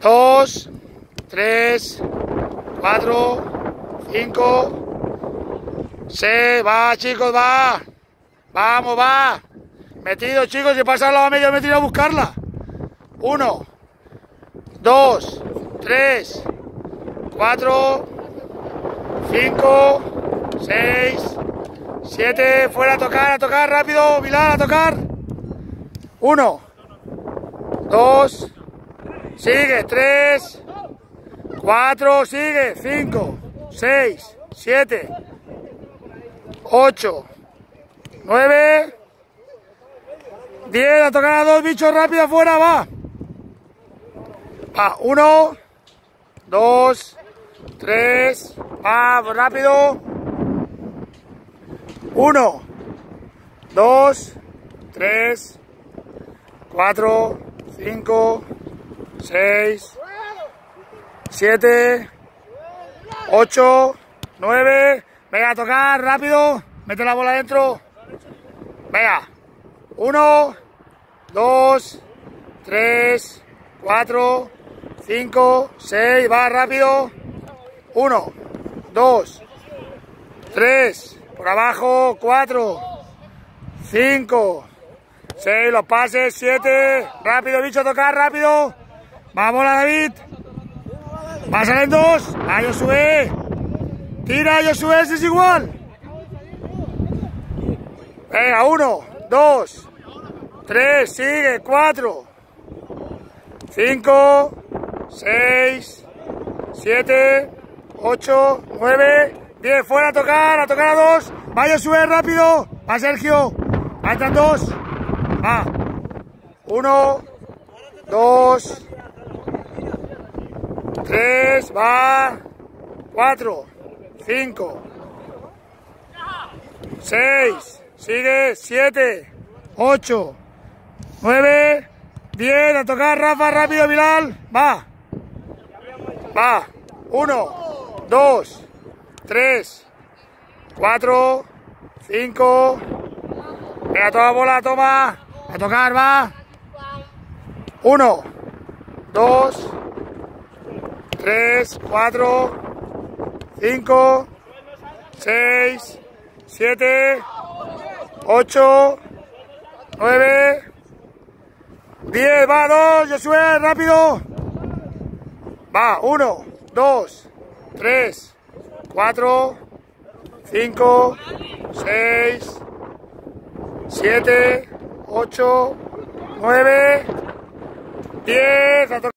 2, 3, 4, 5, 6, va chicos, va. Vamos, va. Metido chicos, si pasa al lado medio me tiro a buscarla. 1, 2, 3, 4, 5, 6, 7, fuera a tocar, rápido, Bilal, a tocar. 1, 2, sigue, 3, 4, sigue, 5, 6, 7, 8, 9, 10, a tocar a 2, bichos, rápido, afuera, va. Va, 1, 2, 3, va, rápido. 1, 2, 3, 4, 5, 6, 7, 8, 9. Venga, a tocar, rápido. Mete la bola adentro. Venga. 1, 2, 3, 4, 5, 6. Va, rápido. 1, 2, 3. Por abajo. 4, 5, 6. Los pases. 7. Rápido, bicho, a tocar, rápido. Vamos, David. Pasan en 2. A Josué. Tira, Josué, ese es igual. Venga, 1, 2, 3, sigue, 4, 5, 6, 7, 8, 9, 10. Fuera a tocar a 2. Va Josué, rápido. Va Sergio. Entran 2. Va. 1, 2, 3, va. 4, 5, 6, sigue, 7, 8, 9, 10, a tocar, Rafa, rápido, Bilal, va, 1, 2, 3, 4, 5, venga, toda bola, toma, a tocar, va, 1, 2, 3, 4, 5, 6, 7, 8, 9, 10, va, 2, Josué, rápido. Va, 1, 2, 3, 4, 5, 6, 7, 8, 9, 10, a tocar.